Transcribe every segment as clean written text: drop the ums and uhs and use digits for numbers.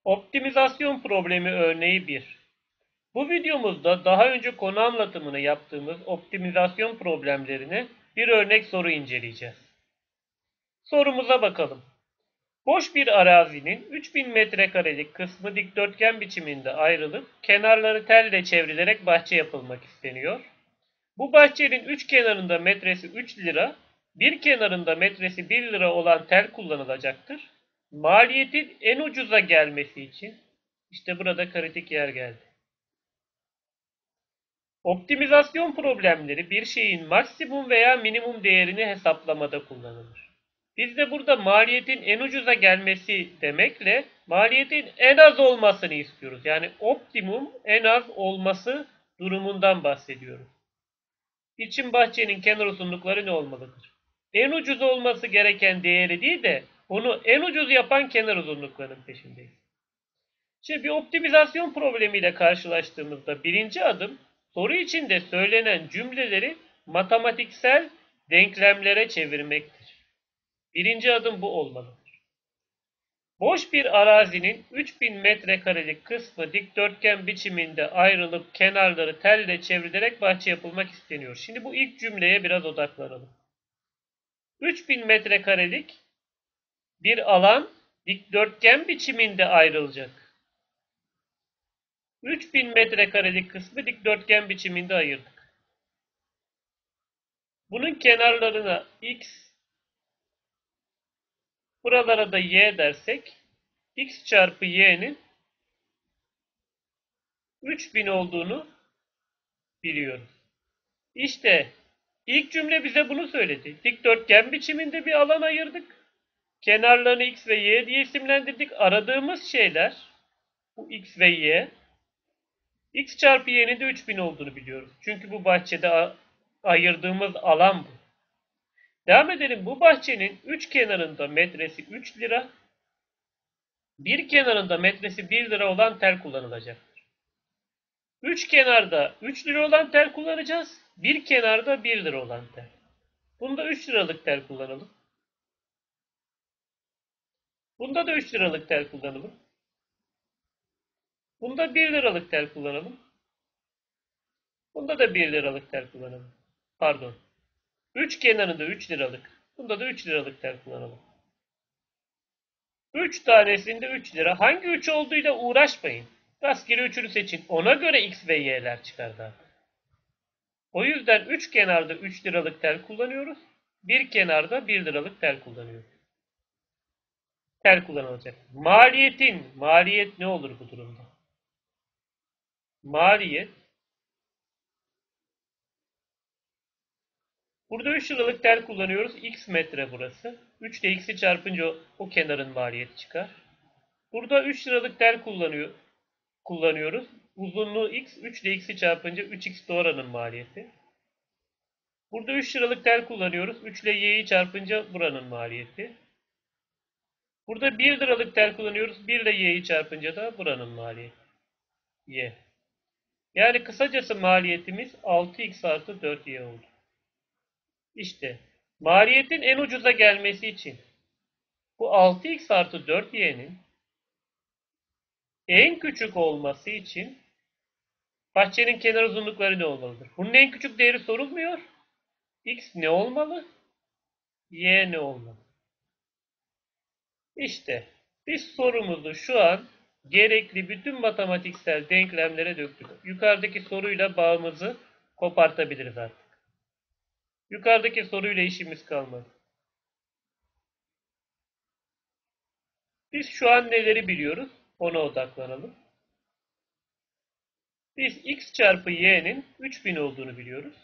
Optimizasyon problemi örneği 1. Bu videomuzda daha önce konu anlatımını yaptığımız optimizasyon problemlerine bir örnek soru inceleyeceğiz. Sorumuza bakalım. Boş bir arazinin 3000 metrekarelik kısmı dikdörtgen biçiminde ayrılıp kenarları telle çevrilerek bahçe yapılmak isteniyor. Bu bahçenin 3 kenarında metresi 3 lira, bir kenarında metresi 1 lira olan tel kullanılacaktır. Maliyetin en ucuza gelmesi için işte burada kritik yer geldi. Optimizasyon problemleri bir şeyin maksimum veya minimum değerini hesaplamada kullanılır. Biz de burada maliyetin en ucuza gelmesi demekle maliyetin en az olmasını istiyoruz. Yani optimum en az olması durumundan bahsediyoruz. İçin bahçenin kenar uzunlukları ne olmalıdır? En ucuz olması gereken değeri değil de onu en ucuz yapan kenar uzunluklarının peşindeyiz. Şimdi bir optimizasyon problemiyle karşılaştığımızda birinci adım soru içinde söylenen cümleleri matematiksel denklemlere çevirmektir. Birinci adım bu olmalıdır. Boş bir arazinin 3000 metrekarelik kısmı dikdörtgen biçiminde ayrılıp kenarları telle çevrilerek bahçe yapılmak isteniyor. Şimdi bu ilk cümleye biraz odaklanalım. 3000 metrekarelik bir alan dikdörtgen biçiminde ayrılacak. 3000 metrekarelik kısmı dikdörtgen biçiminde ayırdık. Bunun kenarlarına x, buralara da y dersek x çarpı y'nin 3000 olduğunu biliyoruz. İşte ilk cümle bize bunu söyledi. Dikdörtgen biçiminde bir alan ayırdık. Kenarlarını x ve y diye isimlendirdik. Aradığımız şeyler bu x ve y. X çarpı y'nin de 3000 olduğunu biliyoruz. Çünkü bu bahçede ayırdığımız alan bu. Devam edelim. Bu bahçenin 3 kenarında metresi 3 lira, bir kenarında metresi 1 lira olan tel kullanılacaktır. 3 kenarda 3 lira olan tel kullanacağız. Bir kenarda 1 lira olan tel. Bunda 3 liralık tel kullanalım. Bunda da 3 liralık tel kullanalım. Bunda 1 liralık tel kullanalım. Bunda da 1 liralık tel kullanalım. Pardon. 3 kenarında 3 liralık. Bunda da 3 liralık tel kullanalım. 3 tanesinde 3 lira. Hangi 3 olduğuyla uğraşmayın. Rastgele 3'ünü seçin. Ona göre x ve y'ler çıkar zaten. O yüzden 3 kenarda 3 liralık tel kullanıyoruz. Bir kenarda 1 liralık tel kullanıyoruz. Tel kullanılacak. Maliyet ne olur bu durumda? Maliyet, burada 3 liralık tel kullanıyoruz. X metre burası. 3 ile x'i çarpınca o kenarın maliyeti çıkar. Burada 3 liralık tel kullanıyoruz. Uzunluğu x, 3 ile x'i çarpınca 3x oranın maliyeti. Burada 3 liralık tel kullanıyoruz. 3 ile y'yi çarpınca buranın maliyeti. Burada 1 liralık tel kullanıyoruz. 1 ile y'yi çarpınca da buranın maliyeti. Y. Yani kısacası maliyetimiz 6x artı 4y oldu. İşte maliyetin en ucuza gelmesi için bu 6x artı 4y'nin en küçük olması için bahçenin kenar uzunlukları ne olmalıdır? Bunun en küçük değeri sorulmuyor. X ne olmalı? Y ne olmalı? İşte biz sorumuzu şu an gerekli bütün matematiksel denklemlere döktük. Yukarıdaki soruyla bağımızı kopartabiliriz artık. Yukarıdaki soruyla işimiz kalmadı. Biz şu an neleri biliyoruz? Ona odaklanalım. Biz x çarpı y'nin 3000 olduğunu biliyoruz.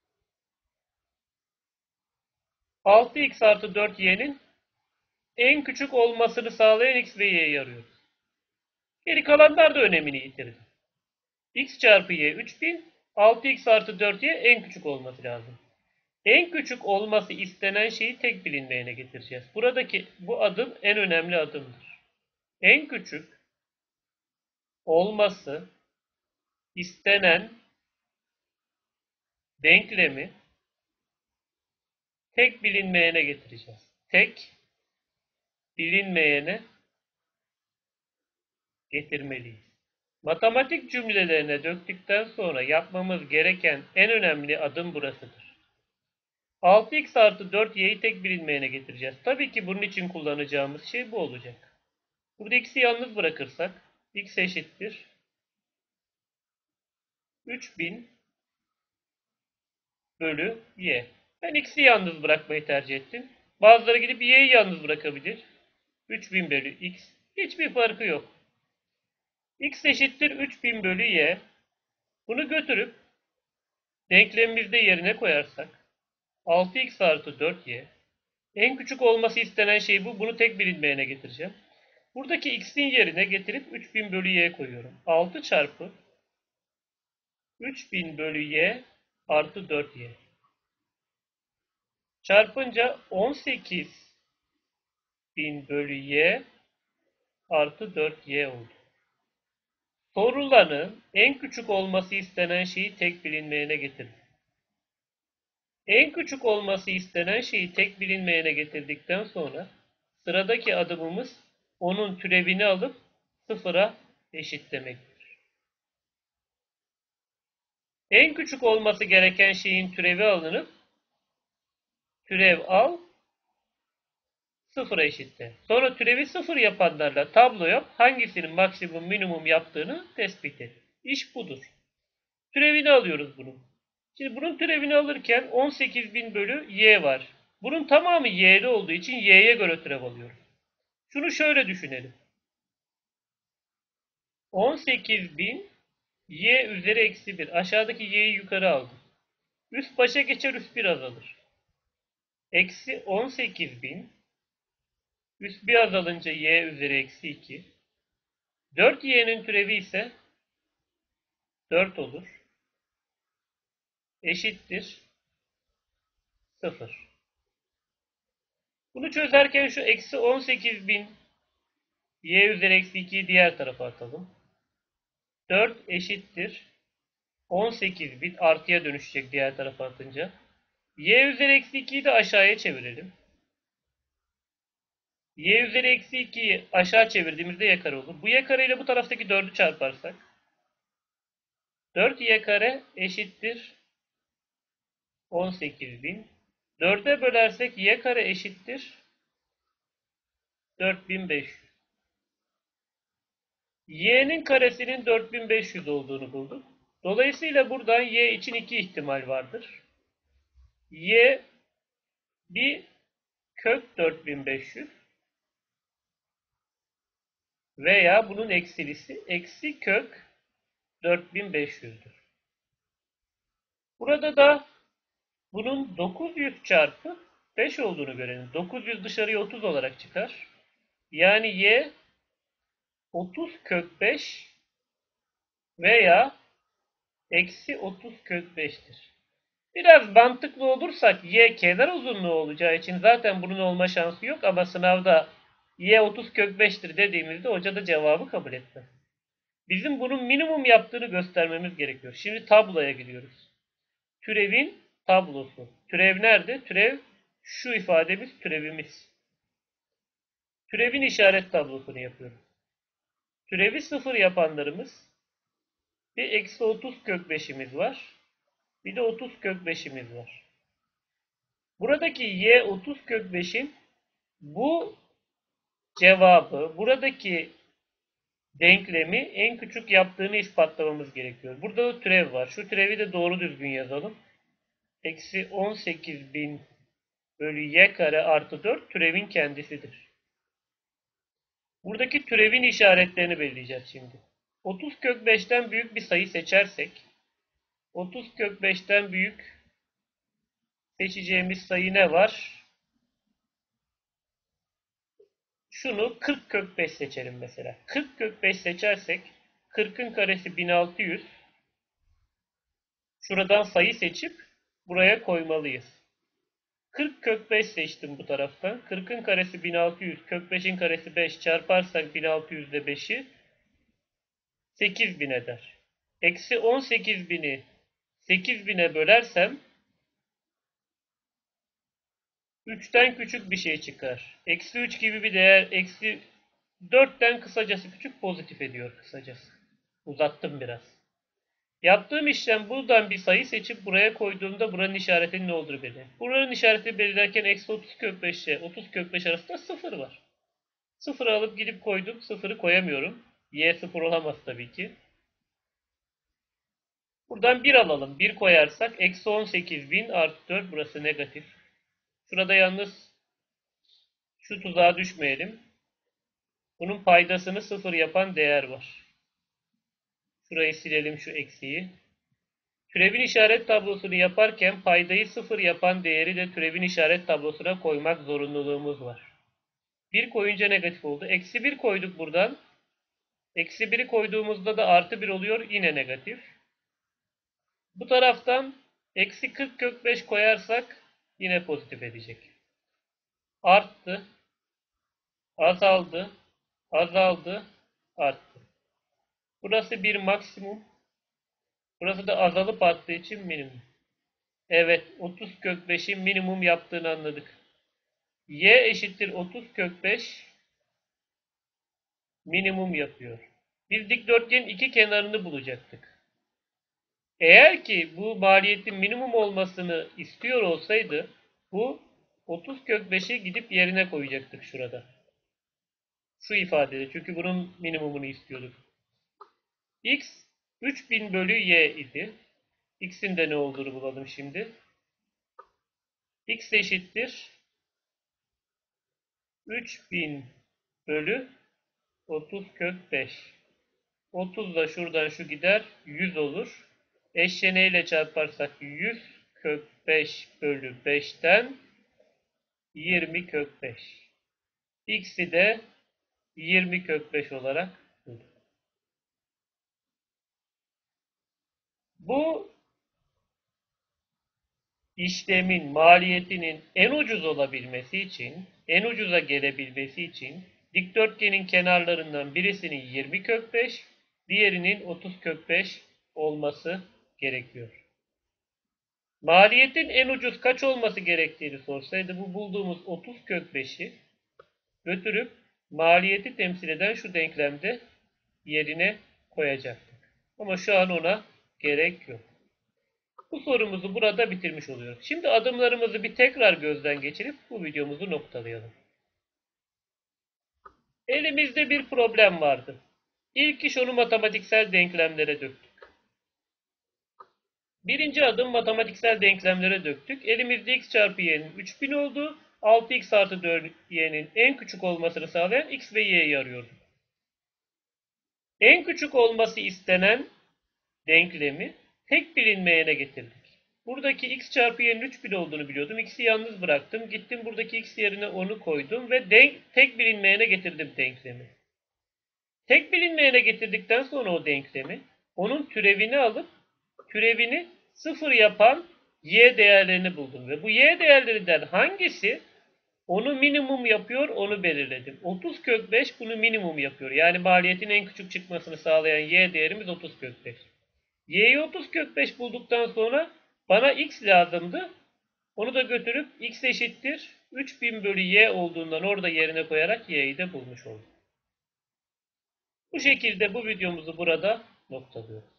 6x artı 4y'nin en küçük olmasını sağlayan x ve y'yi arıyoruz. Geri kalanlar da önemini yitirdi. X çarpı y 3000, 6x artı 4y en küçük olması lazım. En küçük olması istenen şeyi tek bilinmeyene getireceğiz. Buradaki bu adım en önemli adımdır. En küçük olması istenen denklemi tek bilinmeyene getireceğiz. Tek bilinmeyene getirmeliyiz. Matematik cümlelerine döktükten sonra yapmamız gereken en önemli adım burasıdır. 6x artı 4y'yi tek bilinmeyene getireceğiz. Tabii ki bunun için kullanacağımız şey bu olacak. Burada x'i yalnız bırakırsak x eşittir 3000 bölü y. Ben x'i yalnız bırakmayı tercih ettim. Bazıları gidip y'yi yalnız bırakabilir. 3000 bölü x. Hiçbir farkı yok. X eşittir 3000 bölü y. Bunu götürüp denklemimizde yerine koyarsak 6x artı 4y. En küçük olması istenen şey bu. Bunu tek bilinmeyene getireceğim. Buradaki x'in yerine getirip 3000 bölü y koyuyorum. 6 çarpı 3000 bölü y artı 4y. Çarpınca 18.000 bölü y artı 4y oldu. Sorulanın en küçük olması istenen şeyi tek bilinmeyene getirdim. En küçük olması istenen şeyi tek bilinmeyene getirdikten sonra sıradaki adımımız onun türevini alıp sıfıra eşitlemektir. En küçük olması gereken şeyin türevi alınıp türev al sıfıra eşitle. Sonra türevi sıfır yapanlarla tablo yap, hangisinin maksimum minimum yaptığını tespit et. İş budur. Türevini alıyoruz bunun. Şimdi bunun türevini alırken 18.000 bölü y var. Bunun tamamı y'li olduğu için y'ye göre türev alıyoruz. Şunu şöyle düşünelim. 18.000 y üzeri eksi 1. Aşağıdaki y'yi yukarı aldım. Üst başa geçer, üst 1 azalır. Eksi 18.000 üst 1 azalınca y üzeri eksi 2. 4y'nin türevi ise 4 olur. Eşittir 0. Bunu çözerken şu eksi 18.000 y üzeri eksi 2'yi diğer tarafa atalım. 4 eşittir 18.000 artıya dönüşecek diğer tarafa atınca. Y üzeri eksi 2'yi de aşağıya çevirelim. Y üzeri eksi 2'yi aşağı çevirdiğimizde y kare olur. Bu y kare ile bu taraftaki 4'ü çarparsak 4y kare eşittir 18.000. 4'e bölersek y kare eşittir 4500. Y'nin karesinin 4500 olduğunu bulduk. Dolayısıyla buradan y için iki ihtimal vardır. Y bir kök 4500 veya bunun eksilisi eksi kök 4500'dür. Burada da bunun 900 çarpı 5 olduğunu görelim. 900 dışarıya 30 olarak çıkar. Yani y 30 kök 5 veya eksi 30 kök 5'tir. Biraz mantıklı olursak y kenar uzunluğu olacağı için zaten bunun olma şansı yok ama sınavda y 30 kök 5'tir dediğimizde hoca da cevabı kabul etmez. Bizim bunun minimum yaptığını göstermemiz gerekiyor. Şimdi tabloya gidiyoruz. Türevin tablosu. Türev nerede? Türev şu ifademiz türevimiz. Türevin işaret tablosunu yapıyoruz. Türevi sıfır yapanlarımız bir eksi 30 kök 5'imiz var. Bir de 30 kök 5'imiz var. Buradaki y 30 kök 5'in bu cevabı, buradaki denklemi en küçük yaptığını ispatlamamız gerekiyor. Burada da türev var. Şu türevi de doğru düzgün yazalım. Eksi 18.000 bölü y kare artı 4 türevin kendisidir. Buradaki türevin işaretlerini belirleyeceğiz şimdi. 30 kök 5'ten büyük bir sayı seçersek 30 kök 5'ten büyük seçeceğimiz sayı ne var? Şunu 40 kök 5 seçelim mesela. 40 kök 5 seçersek 40'ın karesi 1600. Şuradan sayı seçip buraya koymalıyız. 40 kök 5 seçtim bu taraftan. 40'ın karesi 1600. Kök 5'in karesi 5 çarparsak 1600 ile 5'i 8000 eder. Eksi 18.000'i 8000'e bölersem 3'ten küçük bir şey çıkar. Eksi 3 gibi bir değer, eksi 4'ten kısacası küçük pozitif ediyor kısacası. Uzattım biraz. Yaptığım işlem buradan bir sayı seçip buraya koyduğumda buranın işaretinin ne olduğunu belirler. Buranın işareti belirlerken eksi 30 kök 5 ile 30 kök 5 arasında 0 var. 0'ı alıp gidip koydum. 0'ı koyamıyorum. Y 0 olamaz tabii ki. Buradan 1 alalım. 1 koyarsak eksi 18.000 artı 4 burası negatif. Şurada yalnız şu tuzağa düşmeyelim. Bunun paydasını 0 yapan değer var. Şurayı silelim şu eksiği. Türevin işaret tablosunu yaparken paydayı 0 yapan değeri de türevin işaret tablosuna koymak zorunluluğumuz var. 1 koyunca negatif oldu. Eksi 1 koyduk buradan. Eksi 1'i koyduğumuzda da artı 1 oluyor. Yine negatif. Bu taraftan eksi 40 kök 5 koyarsak yine pozitif edecek. Arttı. Azaldı. Azaldı. Arttı. Burası bir maksimum. Burası da azalıp arttığı için minimum. Evet, 30 kök 5'in minimum yaptığını anladık. Y eşittir 30 kök 5 minimum yapıyor. Biz dikdörtgenin iki kenarını bulacaktık. Eğer ki bu maliyetin minimum olmasını istiyor olsaydı bu 30 kök 5'i gidip yerine koyacaktık şurada. Şu ifadede. Çünkü bunun minimumunu istiyorduk. X 3000 bölü y idi. X'in de ne olduğunu bulalım şimdi. X eşittir 3000 bölü 30 kök 5. 30 da şuradan şu gider. 100 olur. Eşleneğiyle çarparsak 100 kök 5 bölü 5'ten 20 kök 5. X'i de 20 kök 5 olarak bulduk. Bu işlemin maliyetinin en ucuz olabilmesi için, en ucuza gelebilmesi için dikdörtgenin kenarlarından birisinin 20 kök 5, diğerinin 30 kök 5 olması gerekiyor. Maliyetin en ucuz kaç olması gerektiğini sorsaydı bu bulduğumuz 30 kök 5'i götürüp maliyeti temsil eden şu denklemde yerine koyacaktık. Ama şu an ona gerek yok. Bu sorumuzu burada bitirmiş oluyoruz. Şimdi adımlarımızı bir tekrar gözden geçirip bu videomuzu noktalayalım. Elimizde bir problem vardı. İlk iş onu matematiksel denklemlere döktük. Birinci adım matematiksel denklemlere döktük. Elimizde x çarpı y'nin 3000 olduğu, 6x artı 4y'nin en küçük olmasını sağlayan x ve y'yi arıyorduk. En küçük olması istenen denklemi tek bilinmeyene getirdik. Buradaki x çarpı y'nin 3000 olduğunu biliyordum. X'i yalnız bıraktım. Gittim buradaki x yerine 10'u koydum ve tek bilinmeyene getirdim denklemi. Tek bilinmeyene getirdikten sonra o denklemi onun türevini alıp türevini 0 yapan y değerlerini buldum. Ve bu y değerlerinden hangisi onu minimum yapıyor onu belirledim. 30 kök 5 bunu minimum yapıyor. Yani maliyetin en küçük çıkmasını sağlayan y değerimiz 30 kök 5. Y'yi 30 kök 5 bulduktan sonra bana x lazımdı. Onu da götürüp x eşittir 3000 bölü y olduğundan orada yerine koyarak y'yi de bulmuş oldum. Bu şekilde bu videomuzu burada noktalıyoruz.